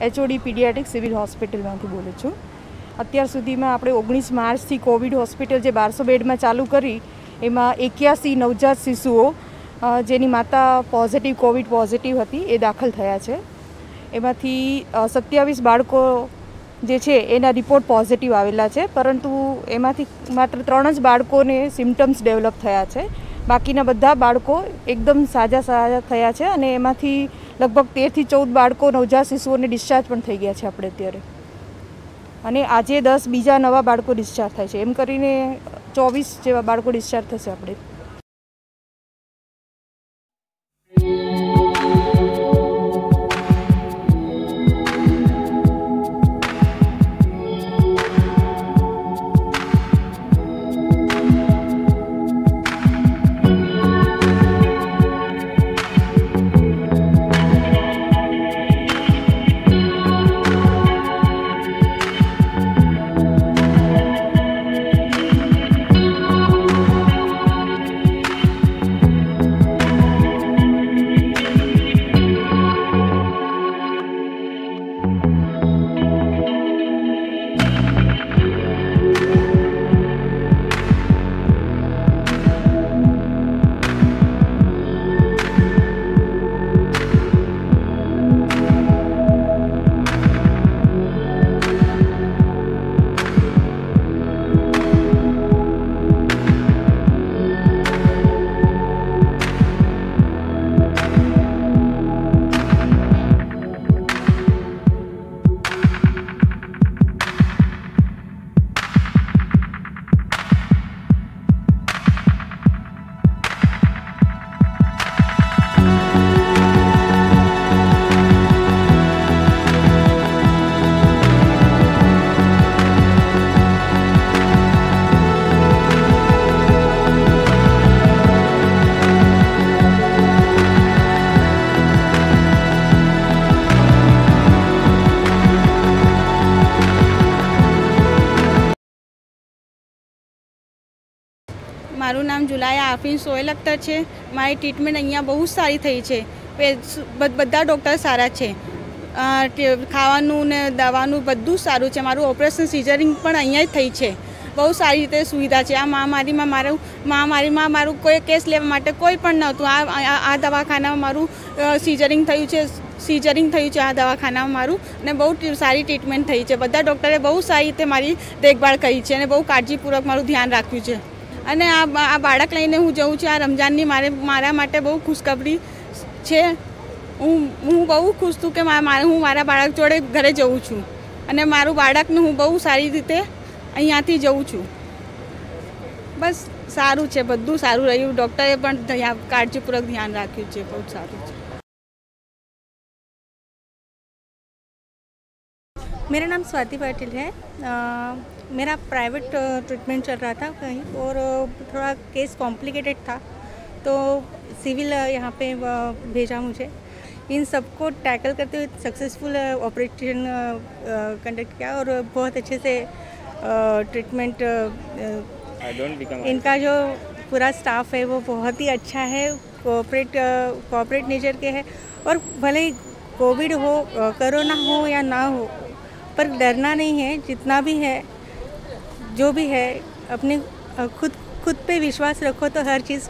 HOD paediatric civil હોસ્પિટલમાંથી બોલું છું। અત્યાર સુધીમાં આપણે 19 માર્ચથી કોવિડ હોસ્પિટલ જે 1200 બેડમાં ચાલુ કરી એમાં 81 નવજાત શિશુઓ જેની માતા પોઝિટિવ કોવિડ પોઝિટિવ હતી એ દાખલ થયા છે। એમાંથી 27 બાળકો જે છે એના રિપોર્ટ પોઝિટિવ આવેલા છે, પરંતુ એમાંથી માત્ર 3 જ બાળકોને સિમ્ટમ્સ ડેવલપ થયા છે। બાકીના બધા બાળકો એકદમ સાજા થયા છે અને એમાંથી લગભગ 13 થી 14 બાળકો નવજાત શિશુઓને ડિસ્ચાર્જ પણ થઈ ગયા છે આપણે અત્યારે, અને આજે 10 બીજા નવા બાળકો ડિસ્ચાર્જ થાય છે, એમ કરીને 24 જેવા બાળકો ડિસ્ચાર્જ થશે આપણે। મારું નામ જુલાયા આફીન સોહેલ અખ્તર છે। મારી ટ્રીટમેન્ટ અહીંયા બહુ સારી થઈ છે। બધા ડૉક્ટર સારા છે, ખાવાનું ને દવાનું બધું સારું છે। મારું ઓપરેશન સિઝરિંગ પણ અહીંયા જ થઈ છે। બહુ સારી રીતે સુવિધા છે। આ મહામારીમાં મારું કોઈ કેસ લેવા માટે કોઈ પણ નહોતું। આ દવાખાનામાં મારું સિઝરિંગ થયું છે આ દવાખાનામાં મારું, અને બહુ સારી ટ્રીટમેન્ટ થઈ છે। બધા ડૉક્ટરે બહુ સારી રીતે મારી દેખભાળ કરી છે અને બહુ કાળજીપૂર્વક મારું ધ્યાન રાખ્યું છે। અને આ બાળક લઈને હું જઉં છું। આ રમજાનની મારા માટે બહુ ખુશખબરી છે। હું બહુ ખુશ છું કે હું મારા બાળક જોડે ઘરે જઉં છું અને મારું બાળકને હું બહુ સારી રીતે અહીંયાથી જઉં છું। બસ સારું છે, બધું સારું રહ્યું। ડૉક્ટરે પણ કાળજીપૂર્વક ધ્યાન રાખ્યું છે, બહુ સારું છે। मेरा नाम स्वाति पाटिल है। मेरा प्राइवेट ट्रीटमेंट चल रहा था कहीं, और थोड़ा केस कॉम्प्लिकेटेड था, तो सिविल यहाँ पे भेजा मुझे। इन सबको टैकल करते हुए सक्सेसफुल ऑपरेशन कंडक्ट किया और बहुत अच्छे से ट्रीटमेंट। इनका जो पूरा स्टाफ है वो बहुत ही अच्छा है, कोऑपरेट नेचर के है, और भले ही कोविड हो, कोरोना हो या ना हो, पर डरना नहीं है। जितना भी है, जो भी है, अपने खुद पे विश्वास रखो तो हर चीज़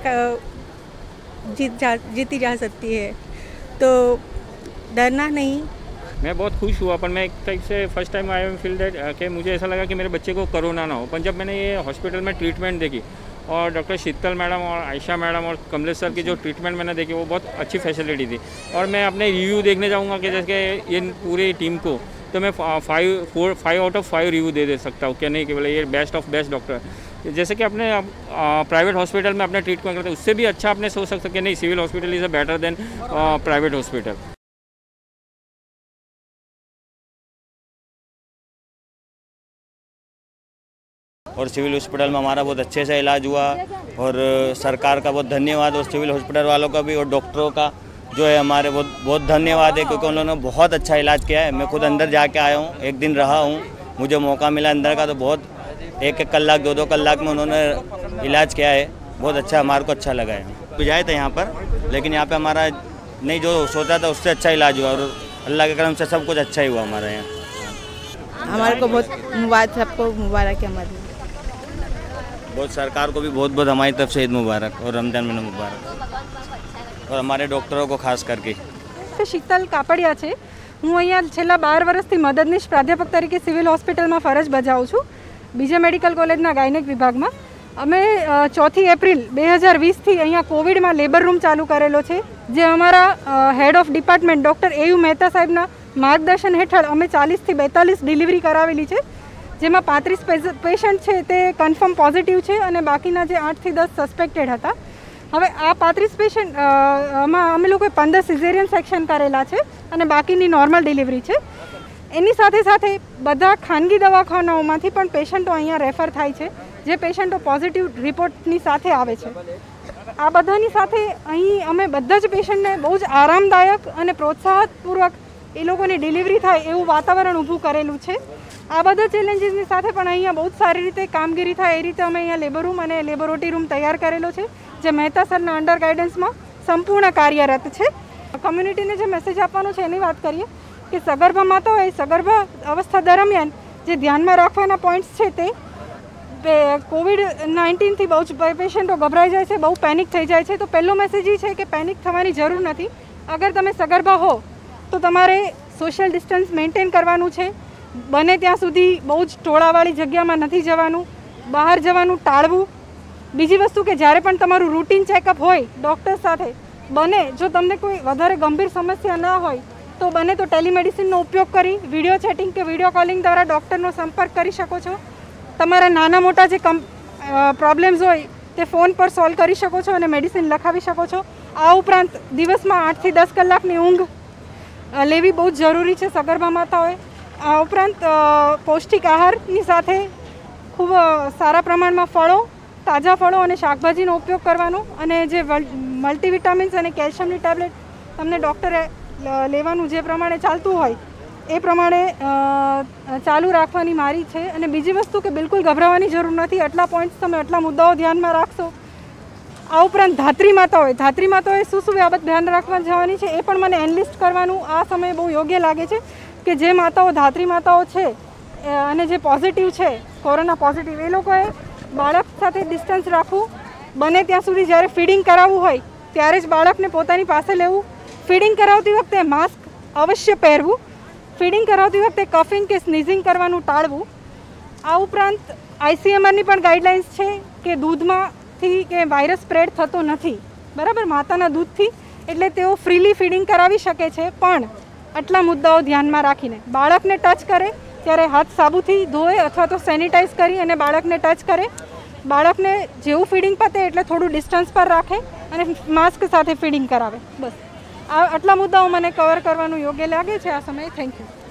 जीती जा सकती है, तो डरना नहीं। मैं बहुत खुश हुआ, पर मैं एक टाइप से first time I am feel that कि मुझे ऐसा लगा कि मेरे बच्चे को कोरोना ना हो। पर जब मैंने ये हॉस्पिटल में ट्रीटमेंट देखी और डॉक्टर शीतल मैडम और आयशा मैडम और कमलेश सर की जो ट्रीटमेंट मैंने देखी, वो बहुत अच्छी फैसिलिटी थी। और मैं अपने रिव्यू देखने जाऊँगा कि जैसे ये पूरी टीम को तो मैं 5 आउट ऑफ 5 रिव्यू दे सकता हूँ कि नहीं, केवल ये बेस्ट ऑफ बेस्ट डॉक्टर। जैसे कि अपने प्राइवेट हॉस्पिटल में अपने ट्रीटमेंट करते हैं, उससे भी अच्छा आपने सोच सकते कि नहीं, civil hospital is a better than private hospital. और सिविल हॉस्पिटल में हमारा बहुत अच्छे से इलाज हुआ, और सरकार का बहुत धन्यवाद, और सिविल हॉस्पिटल वालों का भी, और डॉक्टरों का जो है हमारे बहुत धन्यवाद है, क्योंकि उन्होंने बहुत अच्छा इलाज किया है। मैं खुद अंदर जाके आया हूँ, एक दिन रहा हूँ, मुझे मौका मिला अंदर का, तो बहुत 1-1 कलाक 2-2 कलाक में उन्होंने इलाज किया है। बहुत अच्छा, हमारे को अच्छा लगा है। तो जाए थे यहाँ पर, लेकिन यहाँ पे हमारा नहीं जो सोचा था उससे अच्छा इलाज हुआ, और अल्लाह के करम से सब कुछ अच्छा ही हुआ हमारे यहाँ। हमारे को बहुत मुबारक, सबको मुबारक है हमारी। बहुत सरकार को भी बहुत बहुत हमारी तरफ से ईद मुबारक और रमजान महीना मुबारक, और हमारे डॉक्टरों को खास करके। શીતલ કાપડિયા છે। હું અહીંયા છેલ્લા 12 વર્ષથી મદદનીશ પ્રાધ્યાપક તરીકે સિવિલ હોસ્પિટલમાં ફરજ બજાવું છું, બીજે મેડિકલ કોલેજના ગાયનેક વિભાગમાં। અમે 4 એપ્રિલ 2020થી અહીંયા કોવિડમાં લેબર રૂમ ચાલુ કરેલો છે, જે અમારા head of department doctor AU Mehta સાહેબના માર્ગદર્શન હેઠળ અમે 40થી 42 ડિલિવરી કરાવેલી છે, જેમાં 35 પેશન્ટ છે તે કન્ફર્મ પોઝિટિવ છે અને બાકીના જે 8 થી 10 સસ્પેક્ટેડ હતા। હવે આ 35 પેશન્ટ આમાં અમે લોકોએ 15 સિઝેરિયન સેક્શન કરેલા છે અને બાકીની નોર્મલ ડિલિવરી છે। એની સાથે સાથે બધા ખાનગી દવાખાનાઓમાંથી પણ પેશન્ટો અહીંયા રેફર થાય છે, જે પેશન્ટો પોઝિટિવ રિપોર્ટની સાથે આવે છે। આ બધાની સાથે અહીં અમે બધા જ પેશન્ટને બહુ જ આરામદાયક અને પ્રોત્સાહનપૂર્વક એ લોકોની ડિલિવરી થાય એવું વાતાવરણ ઊભું કરેલું છે। આ બધા ચેલેન્જીસની સાથે પણ અહીંયા બહુ જ સારી રીતે કામગીરી થાય એ રીતે અમે અહીંયા લેબર રૂમ અને લેબોરેટરી રૂમ તૈયાર કરેલો છે, જે મહેતા સરના અંડર ગાઈડન્સમાં સંપૂર્ણ કાર્યરત છે। કમ્યુનિટીને જે મેસેજ આપવાનો છે એની વાત કરીએ કે સગર્ભા માતાઓએ સગર્ભા અવસ્થા દરમિયાન જે ધ્યાનમાં રાખવાના પોઈન્ટ્સ છે તે COVID-19થી બહુ જ પેશન્ટો ગભરાઈ જાય છે, બહુ પેનિક થઈ જાય છે। તો પહેલો મેસેજ એ છે કે પેનિક થવાની જરૂર નથી। અગર તમે સગર્ભા હો તો તમારે સોશિયલ ડિસ્ટન્સ મેન્ટેન કરવાનું છે, બને ત્યાં સુધી બહુ જ ટોળાવાળી જગ્યામાં નથી જવાનું, બહાર જવાનું ટાળવું। બીજી વસ્તુ કે જ્યારે પણ તમારું રૂટીન ચેકઅપ હોય ડૉક્ટર સાથે, બને જો તમને કોઈ વધારે ગંભીર સમસ્યા ના હોય તો બને તો ટેલિમેડિસિનનો ઉપયોગ કરી વિડીયો ચેટિંગ કે વિડીયો કોલિંગ દ્વારા ડૉક્ટરનો સંપર્ક કરી શકો છો। તમારા નાના મોટા જે પ્રોબ્લેમ્સ હોય તે ફોન પર સોલ્વ કરી શકો છો અને મેડિસિન લખાવી શકો છો। આ ઉપરાંત દિવસમાં 8 થી 10 કલાકની ઊંઘ લેવી બહુ જ જરૂરી છે સગર્ભા માતાઓએ। આ ઉપરાંત પૌષ્ટિક આહારની સાથે ખૂબ સારા પ્રમાણમાં ફળો, તાજા ફળો અને શાકભાજીનો ઉપયોગ કરવાનો, અને જે મલ્ટીવિટામિન્સ અને કેલ્શિયમની ટેબ્લેટ તમને ડૉક્ટરે લેવાનું જે પ્રમાણે ચાલતું હોય એ પ્રમાણે ચાલુ રાખવાની મારી છે। અને બીજી વસ્તુ કે બિલકુલ ગભરાવાની જરૂર નથી, આટલા પોઈન્ટ્સ તમે આટલા મુદ્દાઓ ધ્યાનમાં રાખશો। આ ઉપરાંત ધાત્રી માતાઓએ શું બાબત ધ્યાન રાખવા જવાની છે એ પણ મને એનલિસ્ટ કરવાનું આ સમયે બહુ યોગ્ય લાગે છે કે જે માતાઓ ધાત્રી માતાઓ છે અને જે પોઝિટિવ છે કોરોના પોઝિટિવ, એ લોકોએ બાળક સાથે ડિસ્ટન્સ રાખવું, બને ત્યાં સુધી જ્યારે ફીડિંગ કરાવવું હોય ત્યારે જ બાળકને પોતાની પાસે લેવું, ફીડિંગ કરાવતી વખતે માસ્ક અવશ્ય પહેરવું, ફીડિંગ કરાવતી વખતે કફિંગ કે સ્નીઝિંગ કરવાનું ટાળવું। આ ઉપરાંત ICMRની પણ ગાઈડલાઇન્સ છે કે દૂધમાંથી કે વાયરસ સ્પ્રેડ થતો નથી, બરાબર, માતાના દૂધથી, એટલે તેઓ ફ્રીલી ફીડિંગ કરાવી શકે છે, પણ આટલા મુદ્દાઓ ધ્યાનમાં રાખીને બાળકને ટચ કરે ત્યારે હાથ સાબુથી ધોવે અથવા તો સેનિટાઈઝ કરી અને બાળકને ટચ કરે, બાળકને જેવું ફીડિંગ પતે એટલે થોડું ડિસ્ટન્સ પર રાખે અને માસ્ક સાથે ફીડિંગ કરાવે। બસ આટલા મુદ્દાઓ મને કવર કરવાનું યોગ્ય લાગે છે આ સમયે। Thank you.